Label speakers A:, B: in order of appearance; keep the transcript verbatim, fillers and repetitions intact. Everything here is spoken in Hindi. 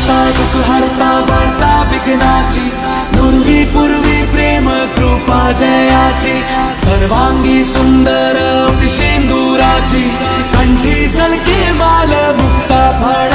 A: हरता दुःख हरता वार्ता विघ्नाची, नुरवी पूर्वी प्रेम कृपा जयाची, सर्वांगी सुंदर शेंदुराची, कंठी सलके माल मुक्ता फळ